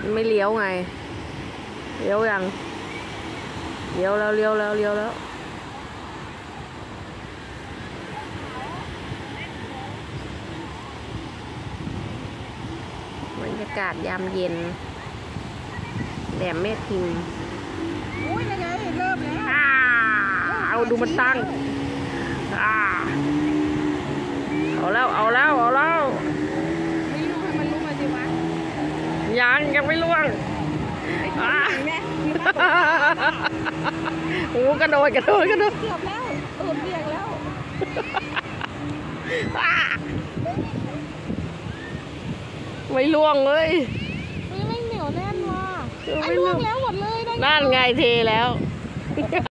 ไม่เลี้ยวไงเลี้ยวยังเลี้ยวแล้วเลี้ยวแล้วเลี้ยวแล้วบรรยากาศยามเย็นแหลมแม่พิมพ์อุ้ยยังไงเริ่มแล้วเอาดูมันตั้งเอาแล้วเอาแล้วเอาแล้วไม่รู้ให้มันรู้มาสิวะยังไม่ล่วงโอ้กระโดดเกือบแล้วตูดเบี่ยงแล้วไม่ล่วงเลยไม่เหนียวแน่นว่ะไอ้ล่วงแล้วหมดเลยนั่นไงเทแล้ว